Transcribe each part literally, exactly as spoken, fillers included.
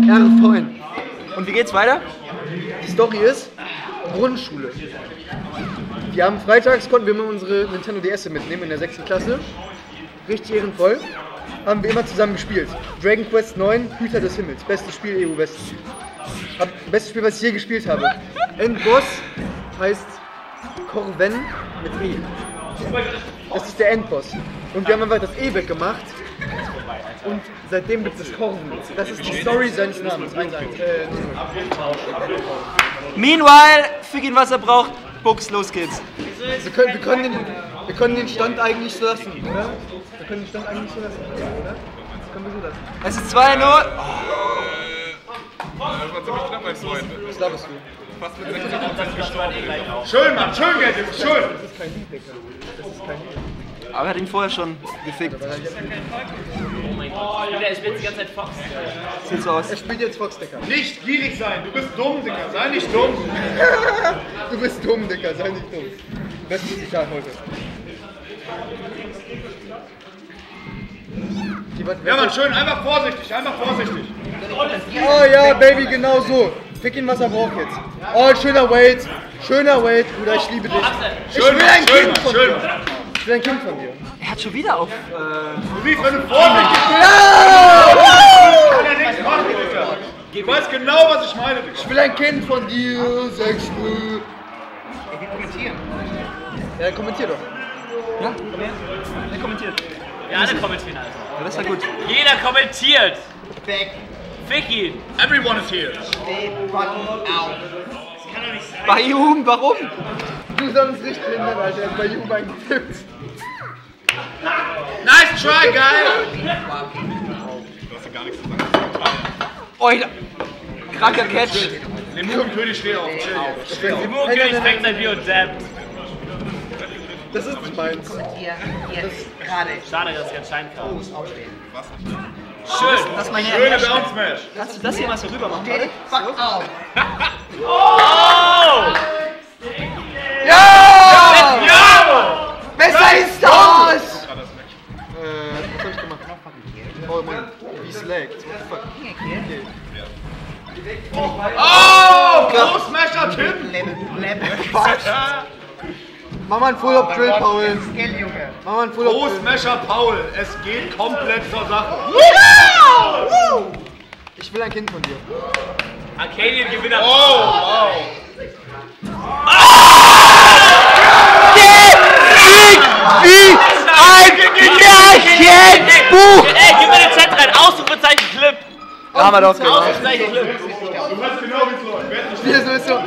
R V N. Und wie geht's weiter? Die Story ist Grundschule. Wir haben freitags, konnten wir immer unsere Nintendo D S mitnehmen in der sechsten Klasse. Richtig ehrenvoll. Haben wir immer zusammen gespielt. Dragon Quest neun, Hüter des Himmels. Bestes Spiel E U West. Hab, bestes Spiel, was ich je gespielt habe. Endboss heißt Corven mit E. Das ist der Endboss. Und wir haben einfach das E weggemacht. Und seitdem gibt es Corven. Das ist die Story seines Namens. eins eins. Äh, Meanwhile, Fick was er braucht. Buchs, los geht's. wir, können, wir, können den, wir können den Stand eigentlich so lassen, oder? Wir können den Stand eigentlich so lassen, oder? Das können wir so lassen. Es ist zwei null. Das war ziemlich knapp, mein Freund. Was glaubst du? Fast mit sechzig Prozent gestorben. Schön, Mann, schön, Geld, das ist schön. Das ist kein Lied, Digga. Das ist kein Lied. Aber er hat ihn vorher schon gefickt. Oh mein Gott, der spielt die ganze Zeit Fox. Sieht so aus. Er spielt jetzt Fox, Digga. Nicht gierig sein, du bist dumm, Digga, sei nicht dumm. Du bist dumm, Digga, sei nicht dumm. Bestes Zitat heute. Ja, Mann, schön, einfach vorsichtig, einfach vorsichtig. Oh ja, Baby, genau so. Fick ihn, was er braucht jetzt. Oh, schöner Wade. Schöner Wade, Bruder, ich liebe dich. Ich will ein schön, Kind von schön. dir. Ich will ein Kind von dir. Er hat schon wieder auf. Äh, Du siehst, wenn du vorsichtig bist, kann er nichts machen, Digga. Du weißt genau, was ich meine, Digga. Ich will ein Kind von dir, sechs null. Wir kommentieren. Ja, kommentier doch. ja, er kommentiert. Ja, alle kommentieren, Alter. Ja, das war gut. Jeder kommentiert. Back. Fick ihn. Everyone is here. Stay fucking out. Bayum, warum? Du sollst nicht behindert, Alter. Er hat bei Juba eingetippt. Nice try, guy. Du hast ja gar nichts zu sagen. Oh, kranker Catch. Lemurenkönig, steh auf. Chill jetzt. Steh auf. Die Murkönig trinkt sein Bier und dabbt. Das ist nicht meins. Hier, jetzt, gerade. Schade, dass ich anscheinend kam. Aufstehen. Schön. Das ist meine Schöne Herren. Down Smash. Kannst du das hier mal so rüber machen? Steh fuck auf. Oh! Ja! Ja! Besser ist das! Äh, was hab ich gemacht? Oh Mann, wie slaggt. Fuck. Oh, Pro Smasher Tim. Level, Level. Mach mal ein Full-Up Drill, Paul. Skill, Junge. Mach mal ein Full-Up Pro Drill. Smasher Paul. Es geht komplett zur Sache. Ich will ein Kind von dir. Arcadian-Gewinner. Oh, wow. Wie ein Märchenbuch! Ey, gib mir den Chat rein. Ausrufezeichen Clip. Da haben wir doch gemacht. Ausrufezeichen Clip. Du weißt genau, wie es läuft. Werd nicht Hier, so ist so.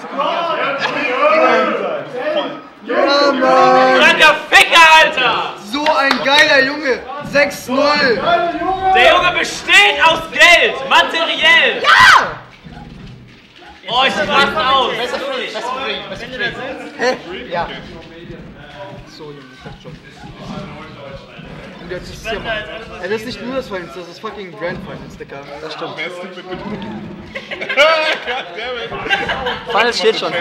Ja, Mann. Kranker Ficker, Alter. So ein geiler Junge. sechs null. Der Junge besteht aus Geld. Materiell. Ja! Oh, ich raste aus. Hä? Ja. So, Junge, ich dachte schon. Und jetzt ist es ja mal. Ey, das ist nicht nur das Finals, das ist fucking Grand Finals, Digga. Das stimmt. Finals steht schon.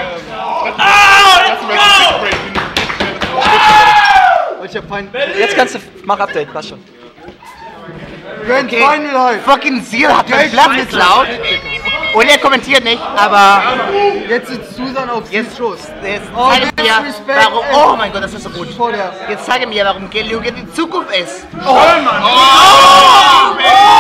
Und ich hab Fein. Jetzt kannst du. Mach Update, passt schon. Grand Final halt. Fucking Seal hat den Platz geklaut. Und er kommentiert nicht, aber Jetzt sitzt Susan auf jetzt, Schoß. jetzt Oh, zeige mir, disrespect, warum. ey. Oh mein Gott, das ist so gut. Vor der. Jetzt zeige mir, warum Geluge die Zukunft ist. Schön, Mann. Oh,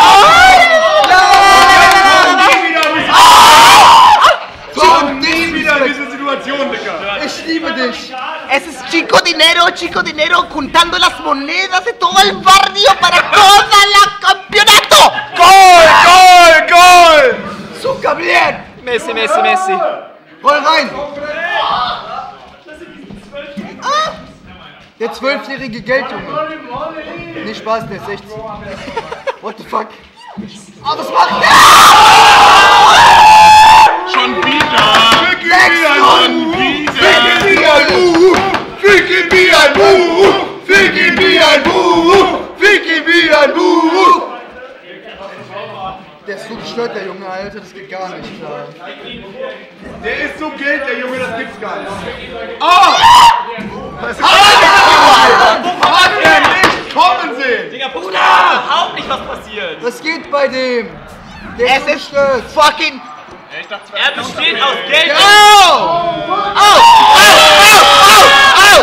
Komm nie wieder in diese Situation, Digga. Ich liebe dich. Es ist Chico Dinero, Chico Dinero, juntando las monedas de todo el barrio para toda la campeonato. Goal, Goal, Goal. Zucker, bien. Messi, Messi, Messi. Roll rein. Ah. Der zwölfjährige Geldjunge. Nicht Spaß, der ist sechzehn. What the fuck? Oh, was macht der? Schon wieder! Schon wieder! Fick ihn wie ein Buh! Fick ihn wie ein Buh! Fick ihn wie ein Buh! Der ist so gestört, der Junge, Alter, das geht gar nicht, klar. Der ist so Geld, der Junge, das gibt's gar nicht. Oh! Was hat er? Hat er nicht kommen sehen? Digga, Bruder! Überhaupt nicht, was passiert. Was geht bei dem? Es ist fucking... Er besteht aus Geld. Au! Au! Au! Au!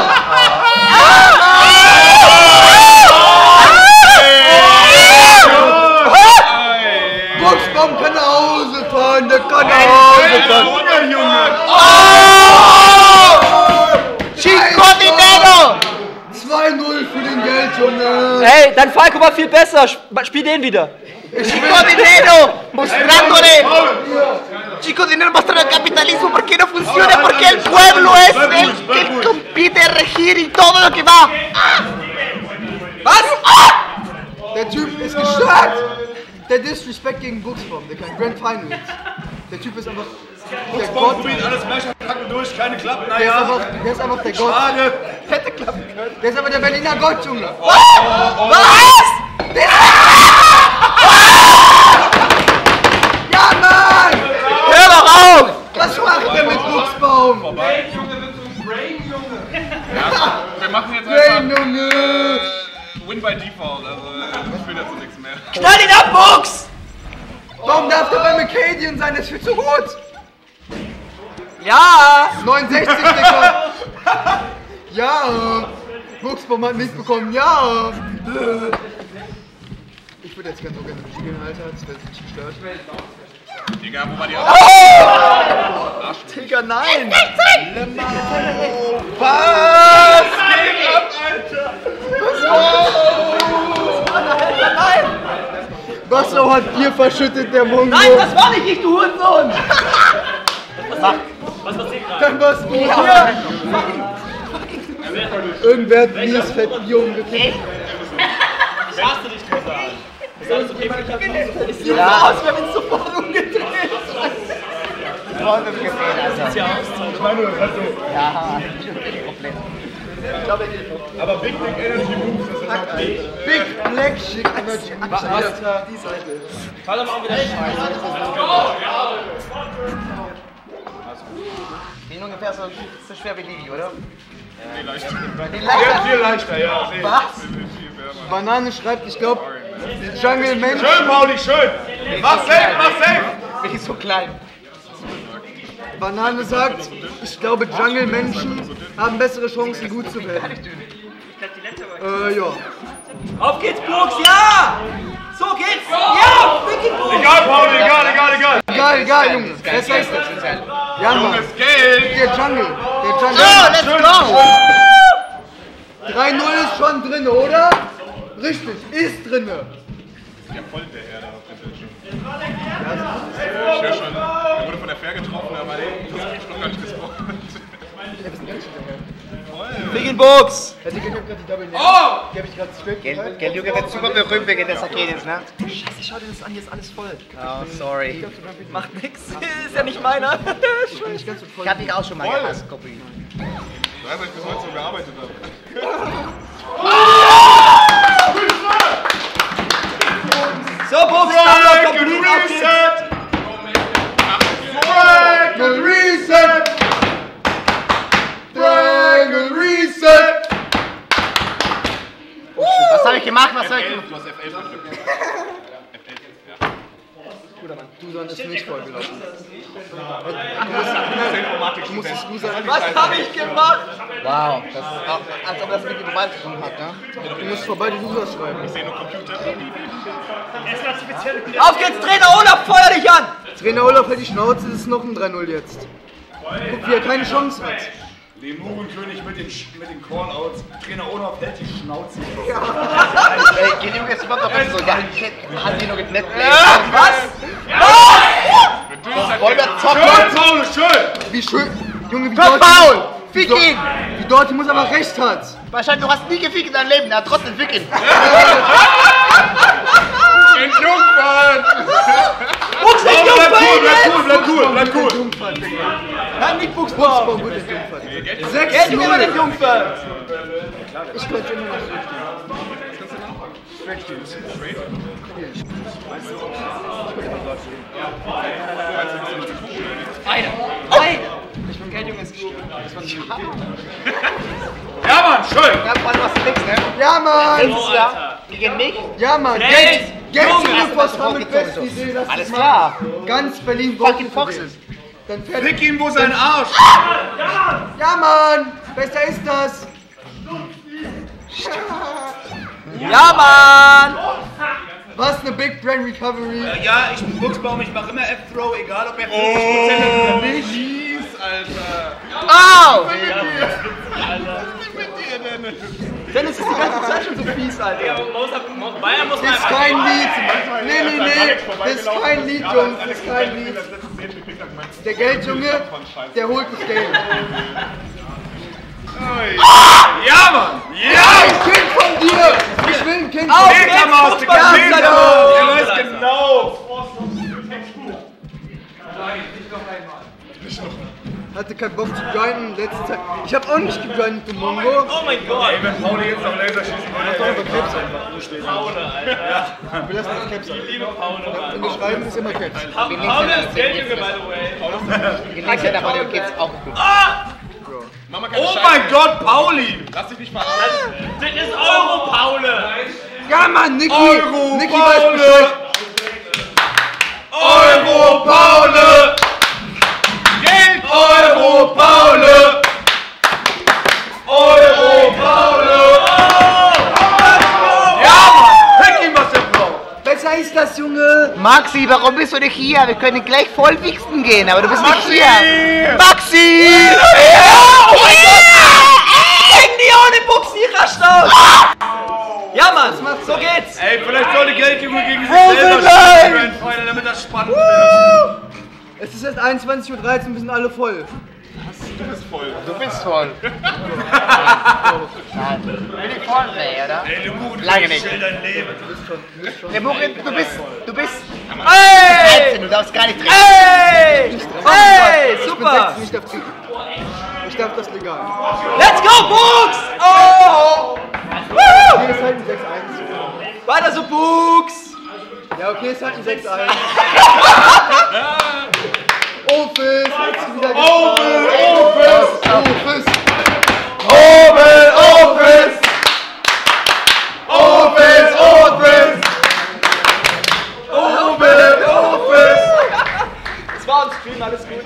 Au! Buchsbaum kann nach Hause fahren, der kann nach Hause fahren. Junge, Junge! Cinco dinero! zwei null für den Geldjunge. Hey, dein Falco war viel besser. Sp- Spiel den wieder. Cinco dinero! Mostrándole! Chico dinero mostrando el capitalismo, ¿por qué no funciona? Porque el pueblo es el que compite a regir y todo lo que va. Was? Der Typ ist gestört. Der Disrespect gegen Buchsbaum, der kann Grand Finals. Der Typ ist einfach der Gott. Probiert alles Messerpacken durch, keine Klappen, Der ist naja. einfach, der ist einfach der Gott. Schade. Hätte klappen können. Der ist aber der Berliner Gott, Junge. Was? Ja, Mann! Hör doch auf! Was macht der mit Buchsbaum? Wir machen jetzt Brain, einfach Junge! Win by Default, also ich will dazu nichts mehr. Knall ihn ab, Buchs! Warum darf der bei McCadian sein? Das ist viel zu gut. Ja! neunundsechzig, Digga. Ja. Buchsbaum hat nichts bekommen. Ja. Ich würde jetzt ganz so gerne spielen, Alter. Das wäre nicht gestört. Digga, wo war die Oh! Digga, nein! Was? Geht ab, Alter! Wasser hat Bier verschüttet, der Mungo. Nein, das war nicht ich, du Hurensohn! Was passiert gerade? Dann war's Bier. Irgendwer hat Biers Fett Bier umgekippt. Ich hasse dich, Rosa. Ist alles okay für dich? Es sieht so aus, wir haben uns sofort umgedreht. Sieht ja aus. Aber Big Big Energy Moves, das ist okay. Big Black Shit Energy. Alter, die Seite. Fall doch mal wieder Scheiße. Bin ungefähr so, so schwer wie Lili, oder? Nee, leichter. Die Ja, viel leichter, ja. Nee. Was? Banane schreibt, ich glaube, Jungle Mensch. Schön, Pauli, schön! Mach safe, mach safe! Bin ich so klein. Banane sagt, ich glaube, Jungle-Menschen haben bessere Chancen, gut zu werden. Äh, ja. Auf geht's, Buchs, ja! So geht's! Ja! Wirklich, Buchs! Egal, Pauli, egal, egal, egal! Egal, egal, Junge. Das heißt das. Ja, Mann. Junges Geld! Der Jungle. Der Jungle. Oh, let's go! drei null ist schon drin, oder? Richtig, ist drinne. Ja, voll der Herr da auf dem Bildschirm. Ich höre schon, er wurde von der Fair getroffen, aber ey, das hab ich noch gar nicht gesprochen. Figenbuchs! Ja, Digga, ich hab grad die Double Nails. Oh! Die hab ich grad straight gehalten. Gell, Junge wird super berühmt wegen des Arcades, ne? Scheiße, schau dir das an, hier ist alles voll. Oh, sorry. Macht nix. Ist ja nicht meiner. Ich bin nicht ganz so voll. Ich hab dich auch schon mal Voll. gehasst, Kopi. Ich weiß, dass ich bis heute so gearbeitet habe. So, Buchs, Frank and Reset! Frank and Reset! Triangle Reset! Was hab ich gemacht? Was hab ich gemacht? Du hast F elf gedrückt. Dusan ist nicht vollgelaufen. Du musst es Dusan Was hab ich gemacht? Wow, das ist auch, als ob das mit dem Gewalt zu tun hat, ne? Du musst vorbei die Dusan schreiben. Ich sehe nur Computer. Auf geht's, Trainer Olaf, feuer dich an! Trainer Olaf hält die Schnauze, es ist noch ein drei null jetzt. Guck, wie er keine Chance hat. Lemurenkönig mit den, mit den Callouts. Trainer Olaf hält die Schnauze. Ey, geh Junge, jetzt kommt doch nicht so, ja, hat die nur geknetzt. Was? Wollen wir Schön, zocken? Paul, schön! Wie schön. Junge, wie Komm, Dortmund. Paul! Wie, Fick Dor ihn! wie Dortmund aber recht hat. Wahrscheinlich, du hast nie gefickt in deinem Leben, er hat trotzdem fick ihn. In Jungfern! Buchs, nicht Bleib cool, Jungfern! bleib cool, bleib cool, bleib cool! Jungfern, Digga. Nein, nicht Buchsbaum! Buchsbaum wird in Jungfern. Geld, sechs Junge, über den null. Jungfern! Ich könnte immer noch straight spielen. Straight spielen. Eine! Eine! Ich bin Geld, Junge, ist gestört. Ja, Mann, schön! Ja, vor allem was du kriegst, ne? Ja, Mann! Nächstes Jahr gegen mich. Ja, Mann! Geld! Geld! Gelb was haben mit beste Idee, lass Alles das klar. machen. Ganz Berlin Fucking Foxes. Dann fährt Fick ihm wo sein Arsch! Ja, Mann! Besser ist das! Ja, Mann! Was eine Big Brain Recovery! Ja, ich bin Buchsbaum, ich mach immer F-Throw, egal ob er fünfzig Prozent ist oder nicht. Mies, Alter. Au! Was ist mit dir denn? Dennis ist die ganze Zeit schon so fies, Alter. Ja, muss, muss, Bayern muss Das ist kein Lied! Nee, nee, nee! Das ist kein Lied, Jungs! Das ist kein Lied! Der Geldjunge, der holt das Geld. Ja, Mann! Ja, ein Kind von dir! Ich will ein Kind von Auf dir! geht's, Fledermaus, Digga, Fußball! Fledermaus! Der weiß genau! Hatte keinen Bock zu grinden, letzte Zeit. Ich hab auch nicht gegrindet, du Mongo. Oh mein Gott! Ey, wenn Pauli jetzt noch Laser schießen würde, Aber Caps einfach. Paule, Alter. Wir lassen das Caps Ich liebe Paule, Mann. Wenn wir schreiben, ist immer Caps. Pa Paule ist Geldjunge, by the way. Gelingt ja aber dem geht's auch gut. Mach mal keine oh Scheiße. mein Gott, Pauli! Lass dich nicht verarschen. Das ist Euro, Paule. Ja, Mann, Niki! Euro, Niki weiß Paule! Bescheid! Euro, Paule! Geld! Euro, Paule! Euro, Paule! Ja, Mann! Fick ihm, was er braucht! Besser ist das, Junge! Maxi, warum bist du nicht hier? Wir können gleich voll wichsen gehen, aber du bist Maxi! nicht hier. Maxi! Oh mein Gott! Gegen die ohne Buchsi, rascht aus! Ja, Mann! So geht's! Ey, vielleicht sollte Geldjunge gegen sich Wo selber sind wir? spielen, Grand Final, damit das spannend wird. Es ist erst einundzwanzig Uhr dreizehn, wir sind alle voll. Du bist voll. Du bist voll. Nein. Bin ich voll, nee, oder? Ey, Lemur, du Lange nicht. chill dein Leben. Der Buche, du bist, du bist Hey! dreizehn, du darfst gar nicht trinken. Hey! Hey! Ich bin Super! sechzehn, ich darf trinken. Ich darf das legal. Let's go, Buchs! Oh! Woo! Okay, ist halt ein sechs eins. Weiter so, Buchs! Ja, okay, ist halt ein sechs eins. Ofis, jetzt wieder Opel, Office! Ofis! Opel, Office! Office, Office! Opel, Office! Das war on Stream, alles gut.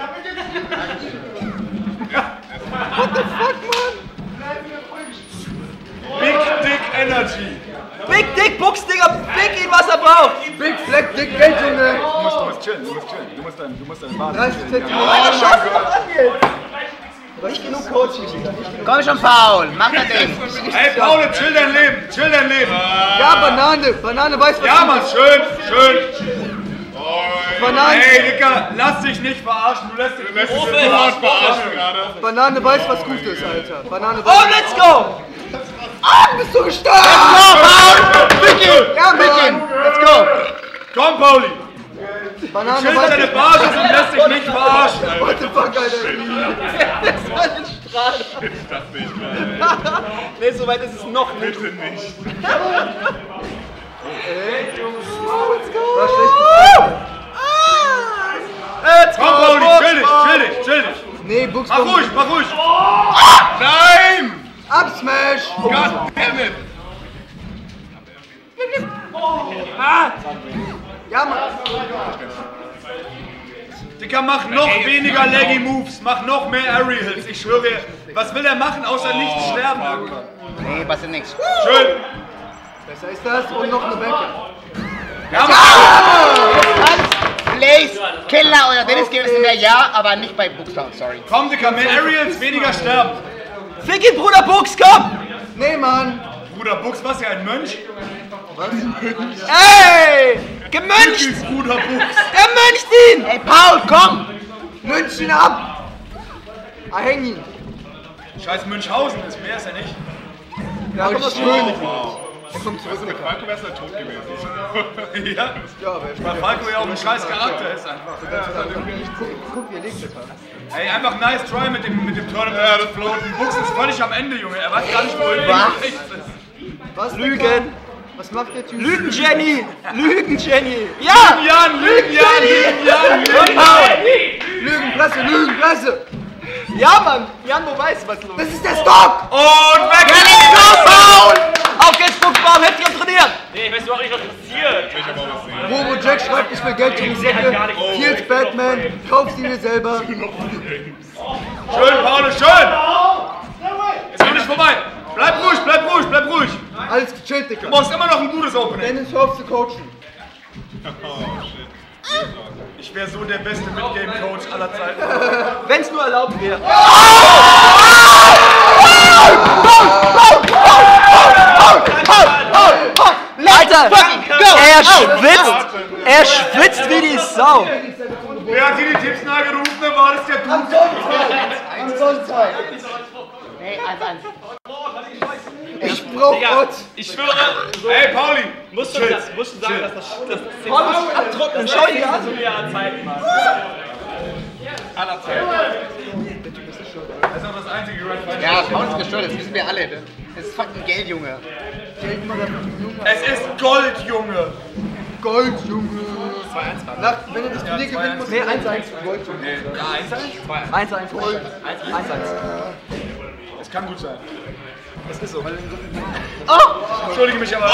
Big Dick Energy! Big Dick Buchs, Digga, big ihn, was er braucht! Big Fleck, Dick Geld, Junge! Du musst, du musst chillen, du musst chillen. Du musst deine, du musst deine Bahn. dreißig Zentimeter. Alter, schaut doch an jetzt! Nicht genug Coaching, Digga. Nicht genug. Komm schon, Paul, mach das Ding. Ey, Paul, chill dein Leben, chill dein Leben. Ja, Banane. Banane weiß was. Ja, gut Mann, ist. schön, schön. Banane, Ey, Dicker, lass dich nicht verarschen, du lässt dich Du lässt dich Ofel, sofort Ofel. verarschen gerade. Banane weiß, was gut ist, Alter. Banane Oh, weiß. let's go! Ah, bist du gestorben? Vicky, Ja, Mann. Let's go. komm, Pauli. Banane Chill weiß. deine Basis und lässt dich nicht verarschen. What the fuck, Alter? Das war ein Strahl. Ich dachte nicht gerade. Nee, so weit ist es noch nicht. Bitte nicht. War schlecht. Let's go, Komm, Pauli, Buchs! chill dich, chill dich, chill dich. Nee, Buchs Mach ruhig, mach ruhig. Nein! Absmash. God damn it! Ja, Mann. Dicker, mach noch weniger Leggy Moves, mach noch mehr Aerials. Ich schwöre, was will er machen, außer nicht sterben irgendwann? Nee, passiert nichts. Schön. Besser ist das und noch eine Backe. Ja, Mann. Blaze, Killer oder Dennis geben es mehr ja, aber nicht bei Bookstown, sorry. Komm, Dicker, mehr Aerials, weniger sterben. Fick ihn, Bruder Buchs, komm! Nee, Mann. Bruder Buchs, was ja ein Mönch? Ey! Gemöncht! Wirklich, Bruder Buchs. Er möncht ihn! Ey, Paul, komm! München ab. Ah, häng ihn. Scheiß Münchhausen, ist mehr ist er nicht. Ja, kommt das schön. Er kommt zurück, Dicker. Falco wär's halt tot gewesen. Ja, Ja, aber er weil Falco ja auch ein scheiß Charakter ist einfach. Guck, guck, wie er legt, Dicker. Ey, einfach nice try mit dem, mit dem Tournament. Ja, das floaten. Buchs ist völlig am Ende, Junge. Er weiß gar nicht, wo er Was? rechts ist. Was, Lügen! Dicker? Was macht der Typ? Lügen, Jenny! Lügen, Jenny! Ja! Jan, Lügen, Jan, Lügen, Jan, Lügen, Jan. Lügenpresse, Lügenpresse. Ja, Mann! Jan, wo weiß, was los Das ist? ist der Stock. Und weg! Let's go, Paul! Auf geht's, Buchsbaum, hätte ich trainiert! Nee, ich weiß ist überhaupt nicht was passiert. Ich hab auch was sehen. Robo Jack schreibt, ich will Geld in die Säcke. Kills Batman, kauf sie dir selber. Schön, Paul, schön! Ist noch nicht vorbei! Bleib ruhig, bleib ruhig, bleib ruhig! Alles gechillt, Digga. Du brauchst immer noch ein gutes Opening. Dennis, hör auf zu coachen. Oh, shit. Ich wäre so der beste Midgame-Coach aller Zeiten. Wenn's nur erlaubt wäre. Alter, er schwitzt, er schwitzt wie die Sau. Wer hat hier die Tipps nachgerufen? Dann war das der Du. Ansonsten. Hey, eins, eins. Ich brauch Gott. Ich schwöre, Hey, Pauli! musst du, das, musst du sagen, dass das das Abtrocknen, schau dir an. zu mir an Zeiten war. Aller Zeiten. Das ist auch das einzige Red Flag. Ja, Paul ist gestört, das wissen wir alle. Ne? Das ist fucking Geld, Junge. Es ist Gold, Junge! Gold, Junge. Nach, wenn er das Turnier gewinnt, muss er eins eins Gold, Junge. eins eins. eins eins. Es kann gut sein. Das ist so. Entschuldige mich aber.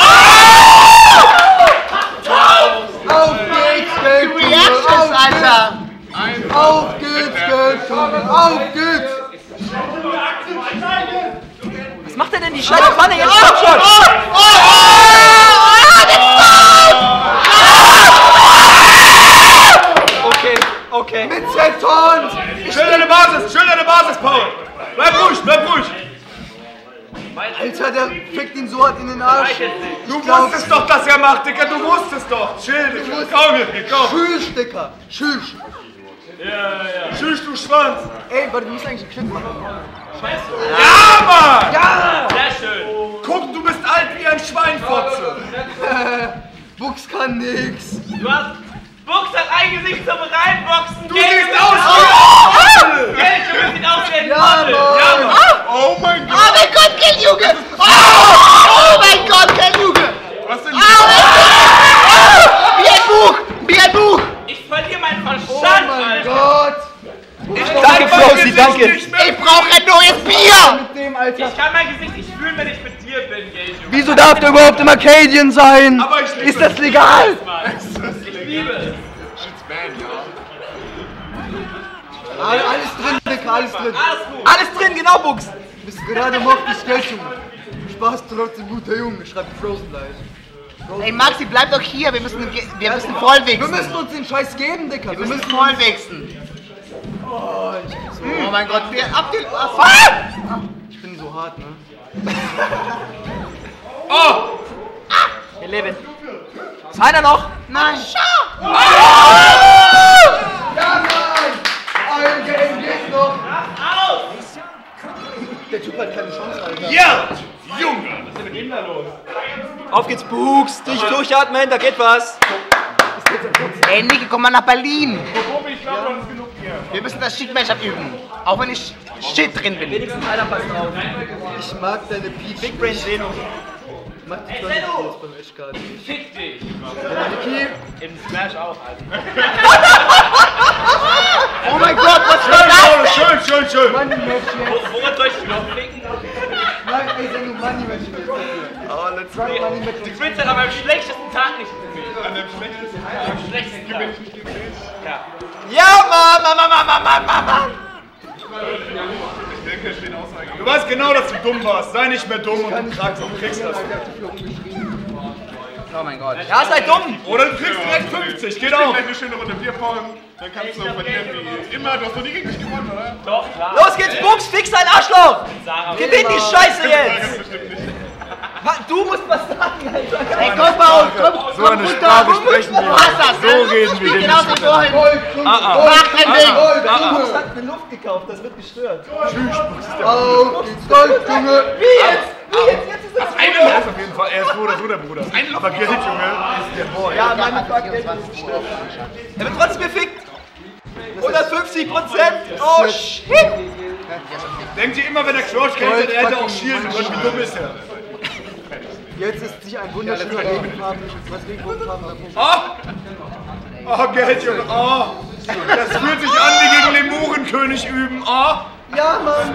Auf geht's, Geld, Junge. Reactions, Alter! Auf geht's, Geld, Junge. Auf geht's. Was macht er denn die scheiße Pfanne jetzt? Stopp schon! Okay, okay. Mit Zetons. Schön deine Basis, schön deine Basis, Paul! Bleib ruhig, bleib ruhig! Alter, der fickt ihn so hart in den Arsch. Du wusstest doch, dass er macht, Digga, du wusstest doch! Chill, Digga, komm hier, komm! Tschüss, Dicker. Tschüss. Tschüss, du Schwanz! Ey, warte, du musst eigentlich einen Klick machen. Ja, Mann! Ja! Sehr schön. Guck, du bist alt wie ein Schweinfotze! Bux kann nix. Du hast. Buchs hat ein Gesicht zum Reinboxen. Du siehst aus wie ein Model! Geld, Junge, sieht aus wie ein Ja, Model. Mann. Oh mein Oh Gott! mein Gott, Geld, Junge! Oh, oh mein Gott, Geld, Junge! Was denn? Oh mein Gott! Wie ein Buch! Wie ein Buch! Ich verliere meinen Oh Verstand, mein Alter. Gott. Danke, Flossi, danke. Ich brauche ein neues Bier! Mit dem, Alter. Ich kann mein Gesicht nicht fühlen, wenn ich mit dir bin, Geld, Junge. Wieso darf der überhaupt im Arcadian sein? Aber ich liebe Ist das legal? Ich liebe es. All- Alles drin, Dicker, alles drin. Alles gut. Alles drin, genau, Buchs. Bist gerade mochtes Geld, Junge. Spaß, trotzdem guter Junge, schreibt Frozen gleich. Ey, Maxi, bleib doch hier, wir müssen, wir müssen voll Wir wichsen. müssen uns den Scheiß geben, Dicker. Wir müssen voll wichsen. Oh, ich bin so, Oh mein Gott, wir ab den... ich bin so hart, ne? Oh! Wir leben. Ist einer noch? Nein. Ja, Mann! Ein Game geht noch. Der Typ hat keine Chance, Alter. Ja! Junge! Auf geht's, Buchs. Durch, durchatmen, da geht was. Ey, Niki, komm mal nach Berlin. Ich glaube, das ist genug hier. Wir müssen das Shit-Matchup üben. Auch wenn ich Shit drin bin. Wenigstens einer passt drauf. Ich mag deine Peach. Big Brain Zeno. Ich mag die Sonne jetzt beim Eschkart nicht. Fick dich. Niki, Im Smash auch, Alter. Oh mein Gott, was Schön, war das? schön, schön, schön! Money Match jetzt. Woran soll ich dich noch ficken? Nein, ey, sag nur Money Match jetzt. Oh, let's Sag Money Match Die jetzt. Quinz hat aber am schlechtesten Tag nicht gespielt. An dem schlechtesten Tag. Am schlechtesten Tag. Ja. Ja, Mann, Mann, Mann, Mann, Mann, Mann, Mann. Ich denke, es stehen Aussagen. Du weißt genau, dass du dumm warst. Sei nicht mehr dumm und du kriegst, du kriegst das. Oh mein Gott. Ja, seid dumm. Oder du kriegst direkt fünfzig, geht Spiel auch. gleich eine schöne Runde Bierpong. Dann kannst du verlieren wie immer. Du hast noch nie gegen mich gewonnen, oder? Doch, klar. Los geht's, Buchs, fix dein Arschloch. Sarah. Gewinn die Scheiße Ganz jetzt. bestimmt nicht. Du musst was sagen, Alter. Ey, komm, Paul, komm, So komm eine runter. Sprache sprechen wir. Du hast das, So ne? reden wir Spiel hier genauso nicht wie vorhin. Gold, Junge, Mach dein Ding. Gold, Junge. Buchs hat eine Luft gekauft, das wird gestört. Auf geht's, Gold, Junge. Wie jetzt? Wie jetzt? Jetzt ist das Er ist auf jeden Fall, er ist froh, dass du der Bruder. Aber Geld, Junge, ist der Boy. Ja, meine Fuck, Geld ist gestört. Er wird trotzdem gefickt. hundertfünfzig Prozent. Oh, shit. Denkt ihr immer, wenn er Crouch kämpft, er hätte auch schielen können. Wie dumm ist er? Jetzt ist sich ein wunderschöner Regenfarben, was Regenbogenfarben Oh! Oh, Geld, Junge, oh! Das fühlt sich an wie gegen Lemurenkönig üben, oh! Ja, Mann!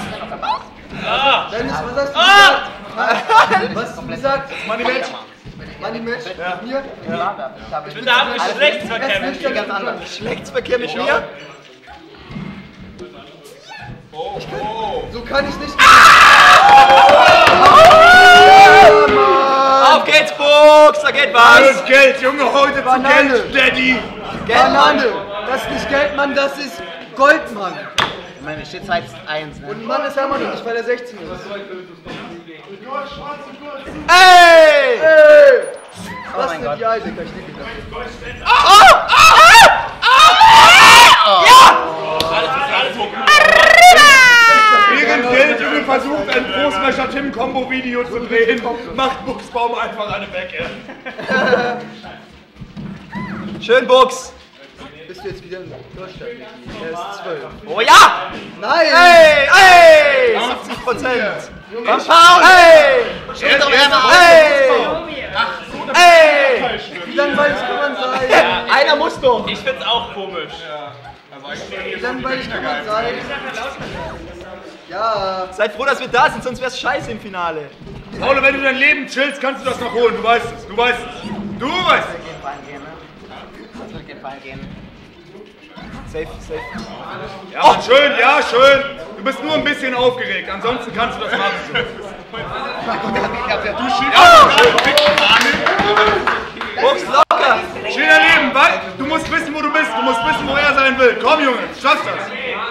Dennis, was hast du gesagt? Was hast du gesagt? Money Match! Money Match mit mir. Ich bin da am Geschlechtsverkehr mit dir. Ganz anders. Geschlechtsverkehr mit mir? So kann ich nicht. Auf geht's, Fuchs, da geht was! Das Geld, Junge, heute zu Geld, Daddy! Banane! Das ist nicht Geld, Mann, das ist Gold, Mann! Ich meine, es steht eins eins, ne? Und ein Mann ist ja immer noch nicht, weil er sechzehn ist. Ey! Ey! Was mein denn Gott. die Alte? Ich liebe dich dafür. Während Geld, Junge, versucht, ein Großmesser Tim-Kombo-Video zu drehen, macht Buchsbaum einfach eine weg, ey. Schön, Buchs! Bist du jetzt wieder in Deutschland, Niki? Er ist zwölf. Oh ja! Nein! Ey, ey! siebzig Prozent! Von Paul! Ey! Steht doch einmal auf. Ey! Ey! Wie langweilig kann man sein? Einer muss doch! Ich find's auch komisch. Also eigentlich Wie langweilig kann man sein? Ja. Seid froh, dass wir da sind, sonst wär's scheiße im Finale. Paul, wenn du dein Leben chillst, kannst du das noch holen, du weißt es, du weißt es. Du weißt es. Gehen fallen gehen, ne? Das wird gehen fallen gehen. Safe, safe. Ja, Mann, schön, ja, schön. Du bist nur ein bisschen aufgeregt, ansonsten kannst du das machen. Du schiebst ja, schön. Buchs, locker! Schön erleben, weil du musst wissen, wo du bist, du musst wissen, wo er sein will. Komm, Junge, du schaffst das.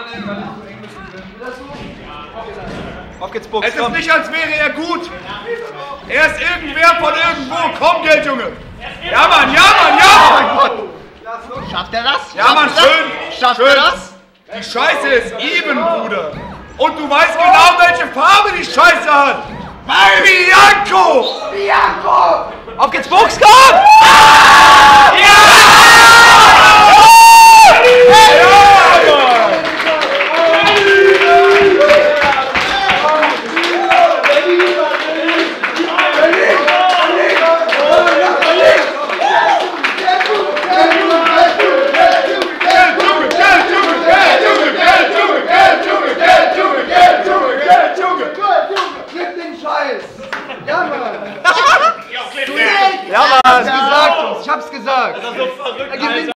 Auf geht's, Buchs, Es ist komm! nicht, als wäre er gut. Er ist irgendwer von irgendwo. Komm, Geld, Junge. Ja, Mann, ja, Mann, ja, Mann. Schafft er das? Ja, Mann, Schafft er schön. das? Schafft schön. er das? Die Scheiße ist even, Bruder. Und du weißt genau, welche Farbe die Scheiße hat. Bianco! Auf geht's, Buchs, komm! Klipp den Scheiß! Ja, Mann! Ja, Mann! Gesagt uns, ich hab's gesagt! Das ist so verrückt, Er gewinnt